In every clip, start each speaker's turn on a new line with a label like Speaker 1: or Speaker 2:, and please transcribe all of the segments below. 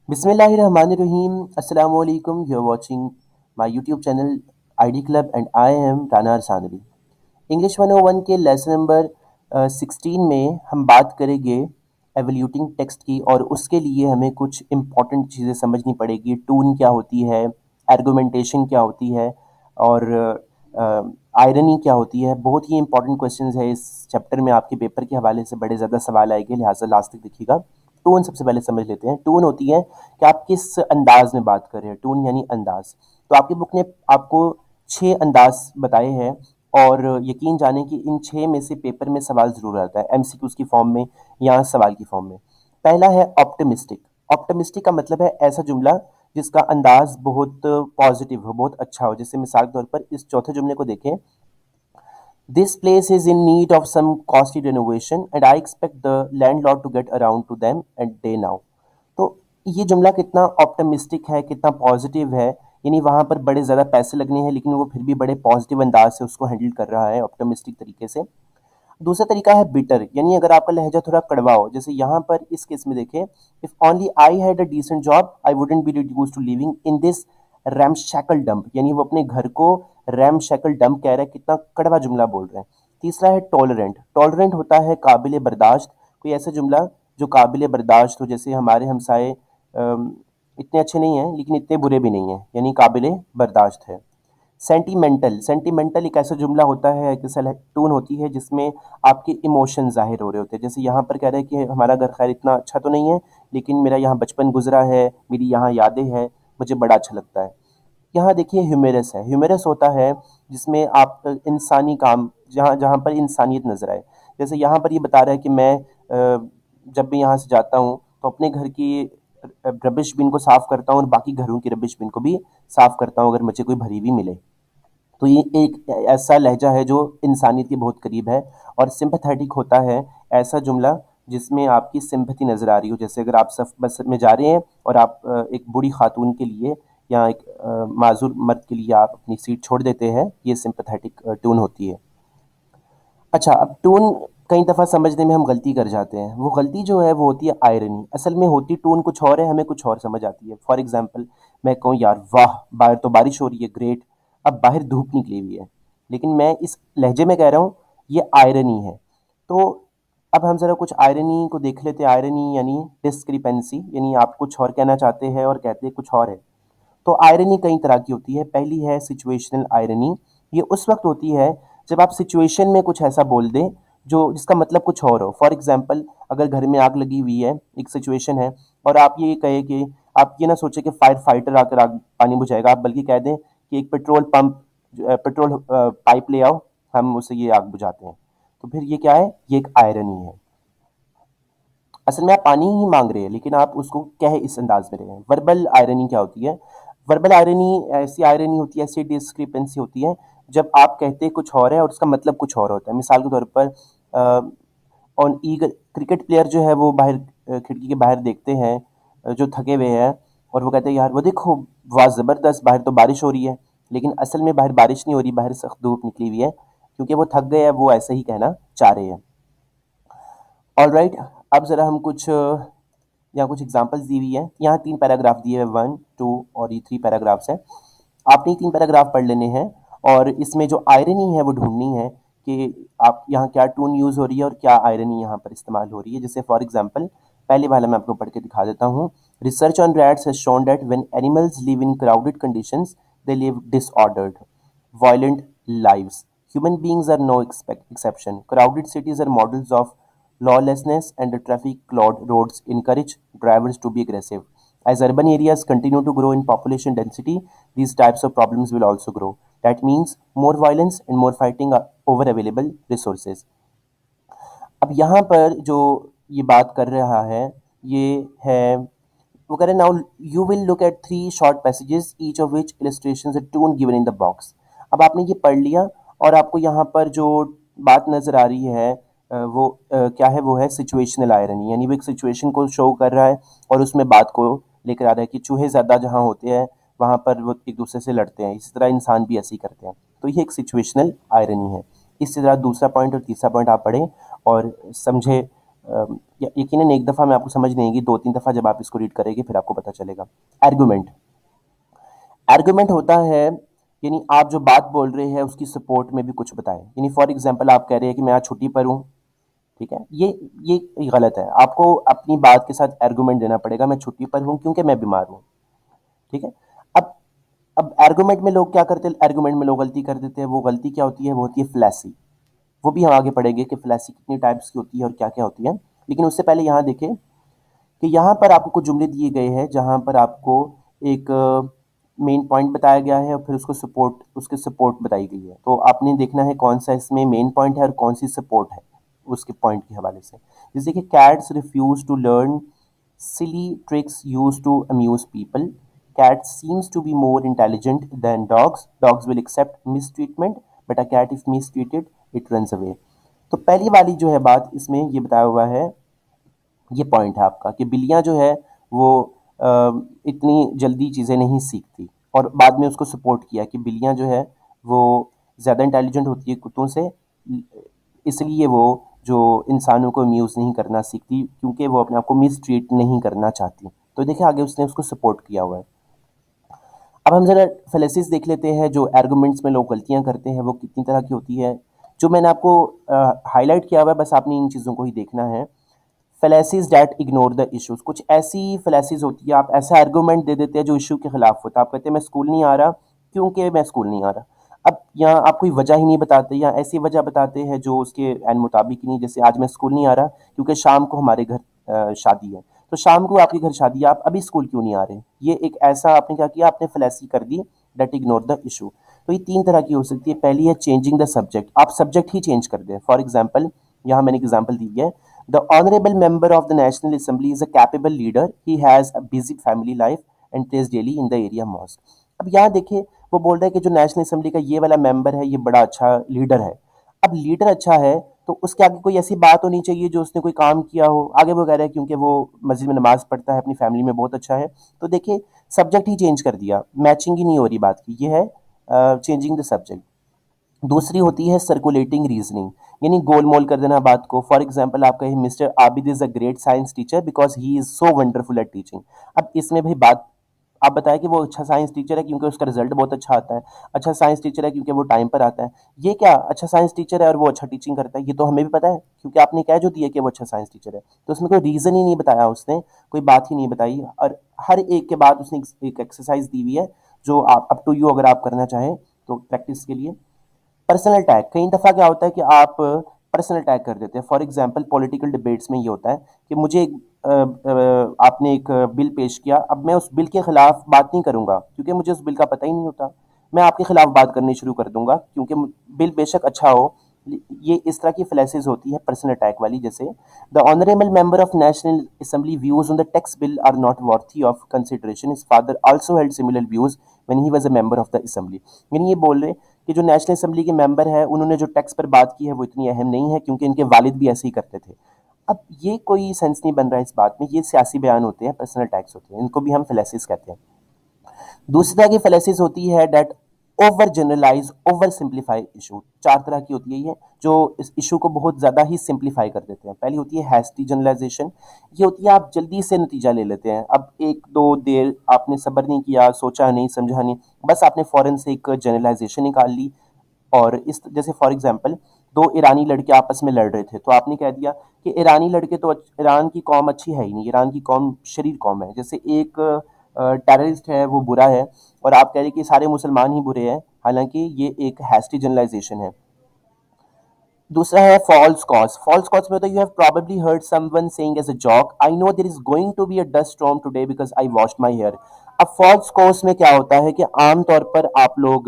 Speaker 1: Bismillahirrahmanirrahim. Assalamu alaikum. You're watching my YouTube channel ID Club and I am Rana Arsanवी. English 101 के lesson number 16 में हम बात करेंगे एवल्यूटिंग टेक्स्ट की और उसके लिए हमें कुछ इम्पॉर्टेंट चीज़ें समझनी पड़ेगी। टून क्या होती है, आर्गुमेंटेशन क्या होती है और आयरनी क्या होती है। बहुत ही इंपॉर्टेंट क्वेश्चंस है इस चैप्टर में, आपके पेपर के हवाले से बड़े ज़्यादा सवाल आएंगे, लिहाजा लास्ट तक देखिएगा। टोन सबसे पहले समझ लेते हैं। टोन होती है कि आप किस अंदाज में बात कर रहे हैं, टोन यानी अंदाज। तो आपकी बुक ने आपको 6 अंदाज बताए हैं और यकीन जाने कि इन 6 में से पेपर में सवाल ज़रूर आता है, एमसीक्यूज़ की फॉर्म में या सवाल की फॉर्म में। पहला है ऑप्टिमिस्टिक। ऑप्टिमिस्टिक का मतलब है ऐसा जुमला जिसका अंदाज बहुत पॉजिटिव हो, बहुत अच्छा हो। जैसे मिसाल के तौर पर इस चौथे जुमले को देखें, This place is in need of some costly renovation and I expect the landlord to get around to them and day now. तो ये जुमला कितना ऑप्टिमिस्टिक है, कितना पॉजिटिव है, यानी वहाँ पर बड़े ज़्यादा पैसे लगने हैं लेकिन वो फिर भी बड़े पॉजिटिव अंदाज से उसको हैंडल कर रहा है, ऑप्टिमिस्टिक तरीके से। दूसरा तरीका है बिटर, यानी अगर आपका लहजा थोड़ा कड़वा हो। जैसे यहाँ पर इस केस में देखें, if only I had a decent job I wouldn't be reduce to living in this ramshackle dump, यानी वो अपने घर को रैमशैकल डंप कह रहा है, कितना कड़वा जुमला बोल रहे हैं। तीसरा है टॉलरेंट। टॉलरेंट होता है काबिल बर्दाश्त, कोई ऐसा जुमला जो काबिल बर्दाश्त हो। जैसे हमारे हमसाए इतने अच्छे नहीं हैं लेकिन इतने बुरे भी नहीं हैं, यानी काबिल बर्दाश्त है। सेंटिमेंटल। सेंटिमेंटल एक ऐसा जुमला होता है, एक ऐसा टून होती है जिसमें आपके इमोशन जाहिर हो रहे होते हैं। जैसे यहाँ पर कह रहे हैं कि हमारा घर खैर इतना अच्छा तो नहीं है लेकिन मेरा यहाँ बचपन गुजरा है, मेरी यहाँ यादें हैं, मुझे बड़ा अच्छा लगता है। यहाँ देखिए ह्यूमरस है। ह्यूमरस होता है जिसमें आप इंसानी काम, जहाँ जहाँ पर इंसानियत नजर आए। जैसे यहाँ पर ये बता रहा है कि मैं जब भी यहाँ से जाता हूँ तो अपने घर की रबिश बिन को साफ करता हूँ और बाकी घरों की रबिश बिन को भी साफ करता हूँ अगर मुझे कोई भरी हुई मिले। तो ये एक ऐसा लहजा है जो इंसानियत के बहुत करीब है। और सिंपैथेटिक होता है ऐसा जुमला जिसमें आपकी सिंपैथी नज़र आ रही हो। जैसे अगर आप सफ बस में जा रहे हैं और आप एक बूढ़ी खातून के लिए या एक माजूर मर्द के लिए आप अपनी सीट छोड़ देते हैं, ये सिंपैथेटिक टोन होती है। अच्छा, अब टोन कई दफ़ा समझने में हम गलती कर जाते हैं। वो गलती जो है वो होती है आयरनी। असल में होती टोन कुछ और है, हमें कुछ और समझ आती है। फॉर एग्जांपल मैं कहूँ यार वाह बाहर तो बारिश हो रही है, ग्रेट। अब बाहर धूप निकली हुई है लेकिन मैं इस लहजे में कह रहा हूँ ये आयरनी है। तो अब हम ज़रा कुछ आयरनी को देख लेते हैं। आयरनी यानी डिस्क्रिपेंसी, यानी आप कुछ और कहना चाहते हैं और कहते हैं कुछ और है। तो आयरनी कई तरह की होती है। पहली है सिचुएशनल आयरनी। ये उस वक्त होती है जब आप सिचुएशन में कुछ ऐसा बोल दें जो जिसका मतलब कुछ और हो। फॉर एग्जांपल अगर घर में आग लगी हुई है, एक सिचुएशन है, और आप ये कहे कि आप ये ना सोचे कि फायर फाइटर आकर आग पानी बुझाएगा, आप बल्कि कह दें कि एक पेट्रोल पंप पेट्रोल पाइप ले आओ, हम उससे ये आग बुझाते हैं। तो फिर ये क्या है, ये एक आयरनी है। असल में आप पानी ही मांग रहे हैं लेकिन आप उसको कह इस अंदाज में रहे हैं। वर्बल आयरनी क्या होती है? वर्बल आयरनी ऐसी आयरनी होती है, ऐसी डिस्क्रिपेंसी होती है जब आप कहते कुछ और है और उसका मतलब कुछ और होता है। मिसाल के तौर पर ऑन ईगल क्रिकेट प्लेयर जो है वो बाहर खिड़की के बाहर देखते हैं जो थके हुए हैं और वो कहते हैं यार वो देखो वाह ज़बरदस्त बाहर तो बारिश हो रही है, लेकिन असल में बाहर बारिश नहीं हो रही, बाहर सख्त धूप निकली हुई है, क्योंकि वो थक गए हैं, वो ऐसे ही कहना चाह रहे हैं। ऑल राइट, अब ज़रा हम कुछ यहाँ कुछ एग्जांपल्स दी हुई है। यहाँ 3 पैराग्राफ दिए हुए, 1, 2 और ये 3 पैराग्राफ्स हैं। आपने ये 3 पैराग्राफ पढ़ लेने हैं और इसमें जो आयरनी है वो ढूंढनी है कि आप यहाँ क्या टून यूज़ हो रही है और क्या आयरनी यहाँ पर इस्तेमाल हो रही है। जैसे फॉर एग्जांपल पहले वाला मैं आपको पढ़ के दिखा देता हूँ। Research on rats has shown that when animals live in crowded conditions they live disordered violent lives. Human beings are no exception. Crowded cities are models of lawlessness, and the traffic clogged roads encourage drivers to be aggressive. As urban areas continue to grow in population density, these types of problems will also grow. That means more violence and more fighting over available resources. अब यहाँ पर जो ये बात कर रहा है ये है, वो कह रहे now you will look at 3 short passages each of which illustrations are to given in the box. अब आपने ये पढ़ लिया और आपको यहाँ पर जो बात नज़र आ रही है वो क्या है, वो है सिचुएशनल आयरनी, यानी वो एक सिचुएशन को शो कर रहा है और उसमें बात को लेकर आ रहा है कि चूहे ज़्यादा जहाँ होते हैं वहाँ पर वो एक दूसरे से लड़ते हैं, इसी तरह इंसान भी ऐसे ही करते हैं। तो ये एक सिचुएशनल आयरनी है। इसी तरह दूसरा पॉइंट और तीसरा पॉइंट आप पढ़ें और समझे यकीनन एक दफ़ा में आपको समझ नहीं आएगी, 2-3 दफ़ा जब आप इसको रीड करेंगे फिर आपको पता चलेगा। आर्गुमेंट, आर्गुमेंट होता है यानी आप जो बात बोल रहे हैं उसकी सपोर्ट में भी कुछ बताएं। यानी फॉर एग्जांपल आप कह रहे हैं कि मैं आज छुट्टी पर हूँ, ठीक है, ये गलत है। आपको अपनी बात के साथ आर्गुमेंट देना पड़ेगा, मैं छुट्टी पर हूँ क्योंकि मैं बीमार हूँ, ठीक है। अब अब आर्गुमेंट में लोग क्या करते हैं, आर्गुमेंट में लोग गलती कर देते हैं। वो गलती क्या होती है, वो होती है फ्लैसी। वो भी हम आगे पढ़ेंगे कि फ्लैसी कितनी टाइप्स की होती है और क्या क्या होती है। लेकिन उससे पहले यहाँ देखें कि यहाँ पर आपको कुछ जुमले दिए गए हैं जहाँ पर आपको एक मेन पॉइंट बताया गया है और फिर उसके सपोर्ट बताई गई है। तो आपने देखना है कौन सा इसमें मेन पॉइंट है और कौन सी सपोर्ट है उसके पॉइंट के हवाले से। जैसे कि cats refuse to learn silly tricks used to amuse people. Cat seems to be more intelligent than dogs. Dogs will accept mistreatment, but a cat if mistreated, it runs away. तो पहली वाली जो है बात इसमें ये बताया हुआ है, ये पॉइंट है आपका कि बिल्लियाँ जो है वो अ, इतनी जल्दी चीज़ें नहीं सीखती। और बाद में उसको सपोर्ट किया कि बिल्लियाँ जो है वो ज़्यादा इंटेलिजेंट होती है कुत्तों से, इसलिए वो जो इंसानों को अम्यूज़ नहीं करना सीखती क्योंकि वो अपने आप को मिस ट्रीट नहीं करना चाहती। तो देखिए आगे उसने उसको सपोर्ट किया हुआ है। अब हम ज़रा फेलेसिस देख लेते हैं। जो आर्गुमेंट्स में लोग गलतियाँ करते हैं वो कितनी तरह की होती है। जो मैंने आपको हाईलाइट किया हुआ है, बस आपने इन चीज़ों को ही देखना है। Fallacies that ignore the issues, कुछ ऐसी फेलेसिस होती है, आप ऐसा आर्गूमेंट दे देते हैं जो इशू के खिलाफ होता है। आप कहते हैं मैं स्कूल नहीं आ रहा क्योंकि मैं स्कूल नहीं आ रहा। अब यहाँ आप कोई वजह ही नहीं बताते या ऐसी वजह बताते हैं जो उसके एन मुताबिक ही नहीं। जैसे आज मैं स्कूल नहीं आ रहा क्योंकि शाम को हमारे घर शादी है। तो शाम को आपके घर शादी है, आप अभी स्कूल क्यों नहीं आ रहे? ये एक ऐसा आपने क्या किया, आपने फेलेसी कर दी, डेट इग्नोर द इशू। तो ये तीन तरह की हो सकती है। पहली है चेंजिंग द सब्जेक्ट, आप सब्जेक्ट ही चेंज कर दें। फॉर एग्जाम्पल यहाँ मैंने एक एग्जाम्पल दी है, The Honorable Member of the National Assembly is a capable leader. He has a busy family life and prays daily in the area mosque. अब यहाँ देखिए वो बोल रहा है कि जो नेशनल असेंबली का ये वाला मेंबर है ये बड़ा अच्छा लीडर है। अब लीडर अच्छा है तो उसके आगे कोई ऐसी बात होनी चाहिए जो उसने कोई काम किया हो। आगे वो कह रहा है क्योंकि वो मस्जिद में नमाज पढ़ता है, अपनी फैमिली में बहुत अच्छा है। तो देखिए सब्जेक्ट ही चेंज कर दिया, मैचिंग ही नहीं हो रही बात की। ये है चेंजिंग द सब्जेक्ट। दूसरी होती है सर्कुलेटिंग रीजनिंग, यानी गोल मोल कर देना बात को। फॉर एग्जाम्पल आप कहें mister Abid is a great science teacher because he is so wonderful at teaching. अब इसमें भाई बात आप बताएं कि वो अच्छा साइंस टीचर है क्योंकि उसका रिजल्ट बहुत अच्छा आता है, अच्छा साइंस टीचर है क्योंकि वो टाइम पर आता है। ये क्या अच्छा साइंस टीचर है और वो अच्छा टीचिंग करता है, ये तो हमें भी पता है क्योंकि आपने कह जो दिया कि वो अच्छा साइंस टीचर है। तो उसमें कोई रीज़न ही नहीं बताया उसने, कोई बात ही नहीं बताई। और हर एक के बाद उसने एक एक्सरसाइज दी हुई है जो आप अप टू यू अगर आप करना चाहें तो प्रैक्टिस के लिए। पर्सनल टैग, कई दफ़ा क्या होता है कि आप पर्सनल टैग कर देते हैं। फॉर एग्जांपल पॉलिटिकल डिबेट्स में ये होता है कि मुझे आपने एक बिल पेश किया, अब मैं उस बिल के खिलाफ बात नहीं करूंगा क्योंकि मुझे उस बिल का पता ही नहीं होता। मैं आपके खिलाफ बात करनी शुरू कर दूंगा क्योंकि बिल बेशक अच्छा हो। ये इस तरह की फ्लैशेज होती है पर्सनल अटैक वाली। जैसे the honourable member of national assembly views on the tax bill are not worthy of consideration, his father also held similar views when he was a member of the assembly. यानी ये बोल रहे कि जो national assembly के member है उन्होंने जो टैक्स पर बात की है वो इतनी अहम नहीं है क्योंकि इनके वालिद भी ऐसे ही करते थे। अब ये कोई सेंस नहीं बन रहा है इस बात में। ये सियासी बयान होते हैं, पर्सनल टैक्स होते हैं, इनको भी हम फ्लैसेस कहते हैं। दूसरी तरह की फेलेसिस होती है that over generalise over simplify issue. चार तरह की होती है ये जो इस इशू को बहुत ज़्यादा ही सिंप्लीफाई कर देते हैं। पहली होती है हैस्टी जनरलाइजेशन, ये होती है आप जल्दी से नतीजा ले लेते हैं। अब एक दो देर आपने सब्र नहीं किया, सोचा नहीं, समझा नहीं, बस आपने फ़ौरन से एक जनरलाइजेशन निकाल ली। और इस जैसे फॉर एग्जांपल दो ईरानी लड़के आपस में लड़ रहे थे तो आपने कह दिया कि ईरानी लड़के तो ईरान की कौम अच्छी है ही नहीं, ईरान की कौम शरीर कौम है। जैसे एक टेररिस्ट है वो बुरा है और आप कह रहे हैं कि सारे मुसलमान ही बुरे हैं, हालांकि ये एक हैस्टी जनरलाइजेशन है। दूसरा है फॉल्स कॉज। फॉल्स कॉज में होता है you have probably heard someone saying as a joke I know there is going to be a dust storm today because I washed my hair. अब false cause में क्या होता है कि आमतौर पर आप लोग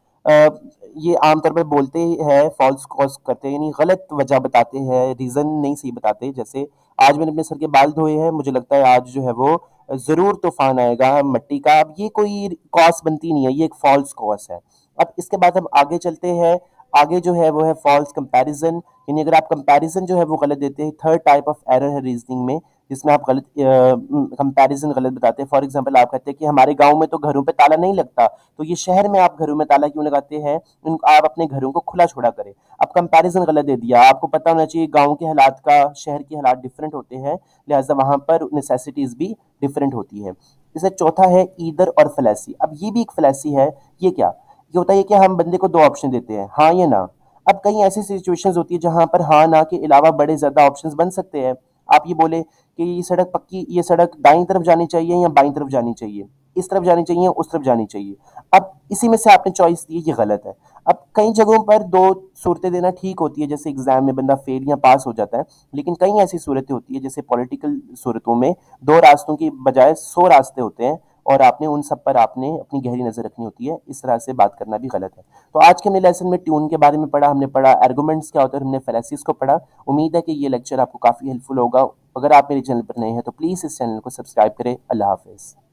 Speaker 1: ये आमतौर पर बोलते हैं, फॉल्स कॉज करते हैं यानी गलत वजह बताते हैं, रीज़न नहीं सही बताते। जैसे आज मैंने अपने सर के बाल धोए हैं, मुझे लगता है आज जो है वो ज़रूर तूफान आएगा मट्टी का। अब ये कोई कॉज बनती नहीं है, ये एक फॉल्स कॉज है। अब इसके बाद हम आगे चलते हैं। आगे जो है वो है फॉल्स कंपैरिजन, यानी अगर आप कंपैरिजन जो है वो गलत देते हैं। थर्ड टाइप ऑफ एरर है रीजनिंग में जिसमें आप गलत कंपैरिजन गलत बताते हैं। फॉर एग्जांपल आप कहते हैं कि हमारे गांव में तो घरों पे ताला नहीं लगता, तो ये शहर में आप घरों में ताला क्यों लगाते हैं, आप अपने घरों को खुला छोड़ा करें। आप कंपैरिजन गलत दे दिया। आपको पता होना चाहिए गांव के हालात का शहर के हालात डिफरेंट होते हैं, लिहाजा वहां पर नेसेसिटीज भी डिफरेंट होती है। जैसे चौथा है ईदर और फलैसी। अब ये भी एक फलैसी है। ये क्या, ये होता है कि हम बंदे को दो ऑप्शन देते हैं, हाँ या ना। अब कई ऐसी सिचुएशंस होती है जहां पर हाँ ना के अलावा बड़े ज्यादा ऑप्शंस बन सकते हैं। आप ये बोले कि ये सड़क पक्की, ये सड़क दाईं तरफ जानी चाहिए या बाईं तरफ जानी चाहिए, इस तरफ जानी चाहिए उस तरफ जानी चाहिए। अब इसी में से आपने चॉइस दी, ये गलत है। अब कई जगहों पर दो सूरतें देना ठीक होती है, जैसे एग्जाम में बंदा फेल या पास हो जाता है, लेकिन कई ऐसी सूरतें होती है जैसे पॉलिटिकल सूरतों में दो रास्तों की बजाय 100 रास्ते होते हैं, और आपने उन सब पर आपने अपनी गहरी नजर रखनी होती है। इस तरह से बात करना भी गलत है। तो आज के हमने लेसन में ट्यून के बारे में पढ़ा, हमने पढ़ा आर्गुमेंट्स क्या होते हैं, हमने फैलेसीज को पढ़ा। उम्मीद है कि ये लेक्चर आपको काफी हेल्पफुल होगा। अगर आप मेरे चैनल पर नए हैं तो प्लीज इस चैनल को सब्सक्राइब करें। अल्लाह हाफिज।